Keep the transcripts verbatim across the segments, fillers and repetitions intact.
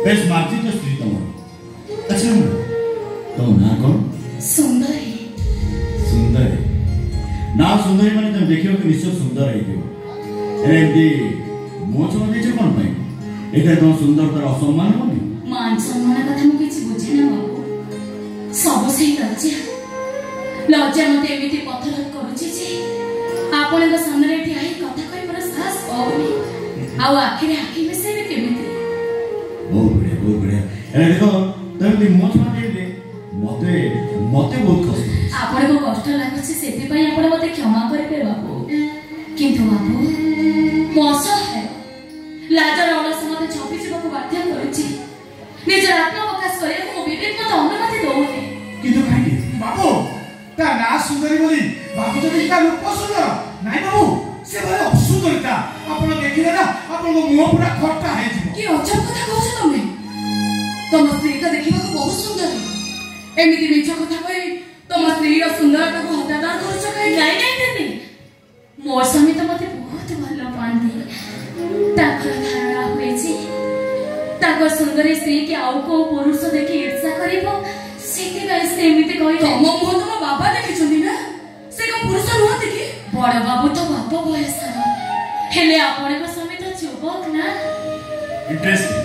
Base मार्जित स्त्री तुम। अच्छा तुम ना कौन? सुंदरी। सुंदरी ना सुंदरी माने तुम देखियो कि निश्चय सुंदर है क्यों? अरे दी मोच मत जे कौन पाई? एटा तुम सुंदरतार असम्मान होनी? मान सम्मान कथा मु किछि बुझे ना बाबू। सब सही लज्जा लज्जा मते एमिति पथर करूछि जे आपण के सामने ठिया ही कथा कहि पर साहस होनी। आ आखिरे आखि में से केमिति? बहुत बढ़िया बहुत बढ़िया। अरे देखो तुम दी मोच माने ले मते मते बहुत कष्ट। आपण को कष्ट लागछि सेति पई आपण मते क्षमा करबे बाबू। किंतु बाबू मोस है लाजर अलस मते छपि जीवको बाध्य करूछि। निज आत्मा प्रकाश करे को विवेक मते अनुमति दोउनी। किंतु काहे बाबू ता ना सुंदरी बोली बाबू तो इका लोक सुंदर नाइ बाबू से भाई असुंदरता आपण देखिले ना आपण को मुंह पूरा खट्टा है जीव। की अजब कथा कहछ तमे? तम स्त्री का देखिबा को बहुत सुंदर है। एमिति मिछ कथा कहि तम स्त्री रो सुंदरता को हतादार करछ कहि नाइ नाइ देबे। मोर स्वामी तो मते बहुत भलो पांदी। ताकर धारणा होइछि ताकर सुंदर स्त्री के आउ को पुरुष देखि ईर्ष्या करिवो सेति बाई से एमिति कहि। तम मुह तम बाबा देखिछन्ती ना से को पुरुष रहते कि बड़ बाबू तो बाप बयस हेले आपण को स्वामी तो युवक ना। इंटरेस्टिंग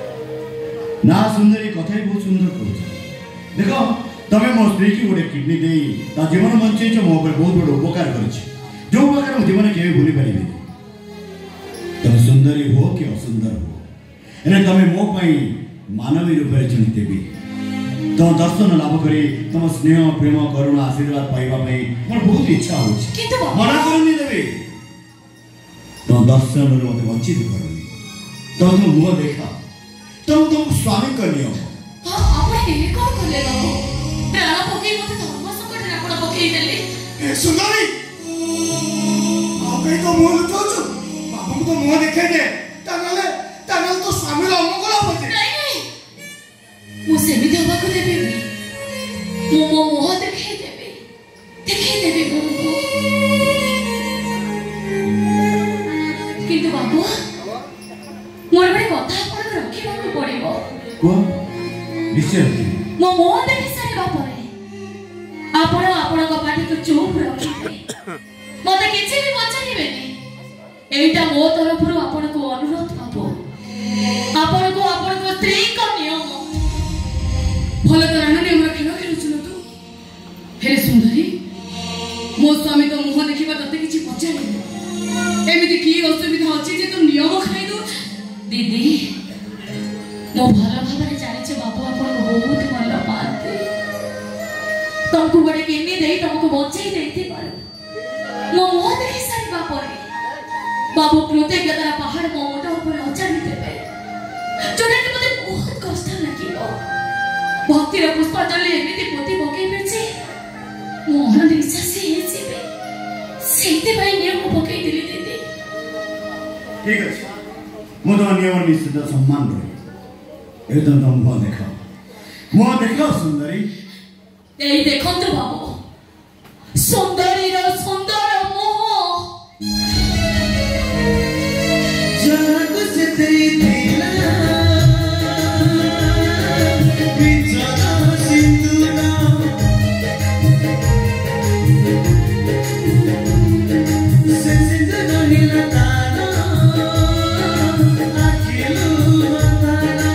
ना सुंदरी कथा ही बहुत सुंदर कहछ। देखो तमे मो स्त्री की गोटे किडनी देई ता जीवन बंचै छ मो पर बहुत बड़ उपकार करछ जो उपकार मो जीवन केवे भूली परिबे। तमे सुंदरी हो कि असुंदर हो एने तमे मो पई मानवी रूप रे चिंतित भी तो दर्शन लाभ करी तुम स्नेह प्रेम करुणा आशीर्वाद पाइबा पई मोर बहुत इच्छा होछ। किंतु मना करनी देबे तो दर्शन रे मते वंचित करनी तो तुम मुह देखा तो तुम स्वामी कर नियो। हां आपण के कोन करले बाबू प्राण पकई मते धर्म संकट रे आपण पकई देले। ए सुंदरी आपे तो मुंह लुटोछ बाबू को मुंह देखे दे तनले तनल तो स्वामी रो अमंगल होते। नहीं नहीं मु सेमि देबा को देबे मु मो मुह देखे देबे देखे देबे मु। किंतु बाबू मोर बड़े कथा आपण रखिबा को पड़िबो। को निश्चय मो मुह देखि सारिबा परे आपण आपण को पाटी को चुप रखिबे मते किछि भी पछानिबेनी। एटा मो तरफरु आपण को अनुरोध बाबू। आपण को आपण को स्त्री को नियम भले कारण नियम रखिबा खेलुछु तू। हे सुंदरी मो स्वामी तो मुह देखिबा तते किछि पछानि एमिति की असुविधा अछि जे तू नियम खाइ दो। दीदी मो भलो भाबरे जानि छ बाबू आपण को बहुत भलो पाते तुमको बड़े केनी देई तुमको बचाई देती पर मो मुह देखि सारिबा परे बाबू कृतज्ञतार पहाड़ मो मोटा ऊपर अचारी देबे जोने कि मते बहुत कष्ट लागिबो। भक्तिर पुष्पांजलि एमिति पोती पकेइबे जे मोहन निश्वास हे जेबे सेते भाई नियम पकेइ दिली दीदी। ठीक अछि मो तो नियम निश्चित सम्मान करी ए तो तुम मुह देखा मुह देखा सुंदरी। ए देखंतु बाबू सुंदरी रो सुंदर मुह जग से तेरी दिला बिचरा सिंदूरा से सिंदूरा नीला तारा अखिलू तारा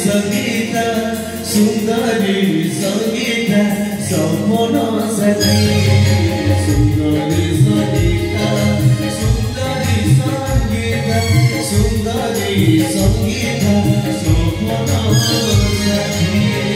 संगीता सुंदरी संगीता सपन सजाई